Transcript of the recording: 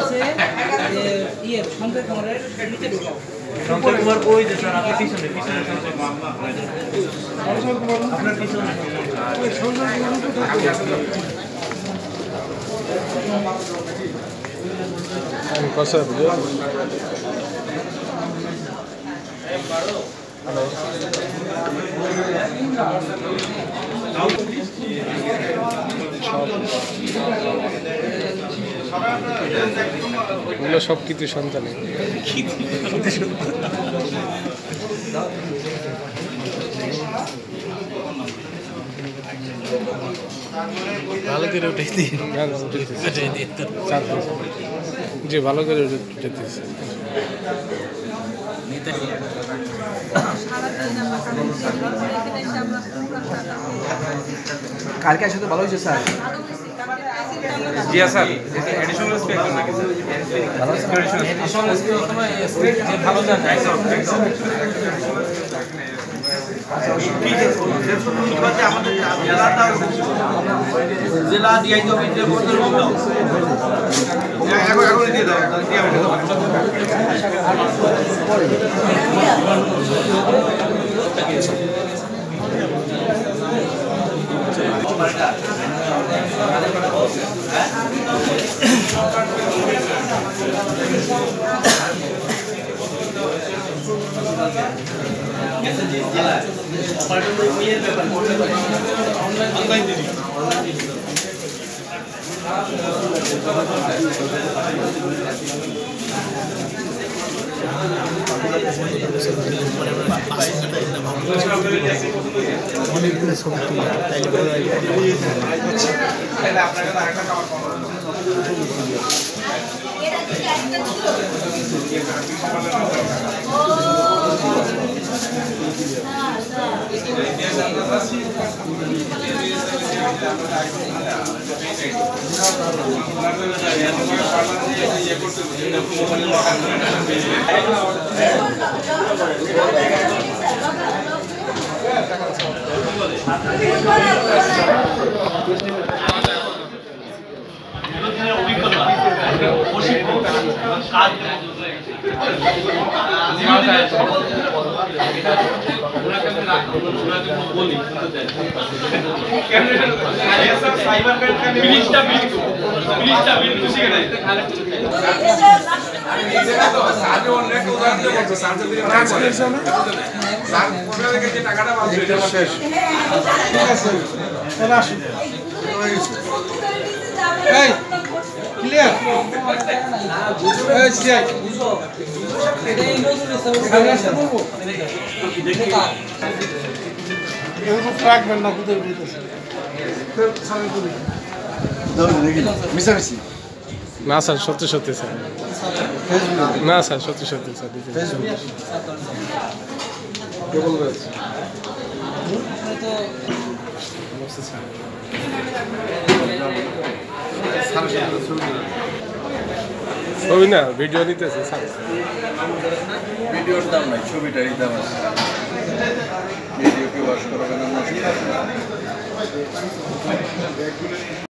হচ্ছে ইয়ে সঞ্জয় কুমারের নিচে ঢোকাও। সঞ্জয় কুমার ওই যে স্যার আপনার পিছনে আপনার পিছনে কথা বুঝো এগুলো সব কিছু সন্তানে ভালো করে উঠে দিন জি ভালো করে উঠেছে কালকে আসলে ভালো হয়েছে স্যার জি স্যার এডিশনাল স্পেক নাকি স্যার এডিশনাল স্পেক স্পেক যে ভালো জানে আমাদের জেলা ডিআই অফিসের মধ্যে এখন দিয়ে দাও অনেকগুলো ছবি তুলে না স্যার সত্যি সত্যি স্যার না স্যার সত্যি সত্যি স্যার ছবি না ভিডিও নিতেছে স্যার ভিডিওর দাম নাই ছবিটারই দাম আছে ভিডিও কি ওয়াশ করাবেন না